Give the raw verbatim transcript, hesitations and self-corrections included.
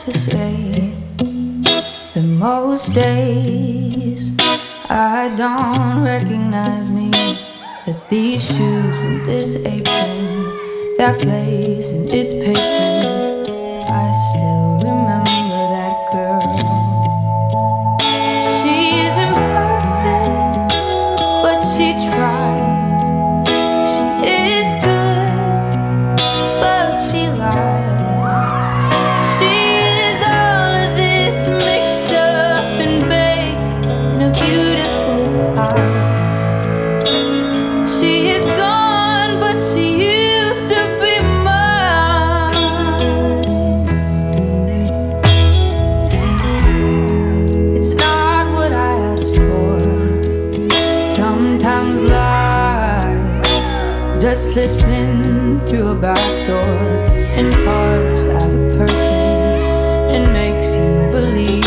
to say that most days I don't recognize me, that these shoes and this apron, that place and its patrons, I still remember that girl. She's imperfect, but she tries. She is good, but she lies. She is all of this mixed up and baked in a beautiful pie. She is gone, but she used to be mine. It's not what I asked for. Sometimes life just slips in through a back door and carves out a person and makes you believe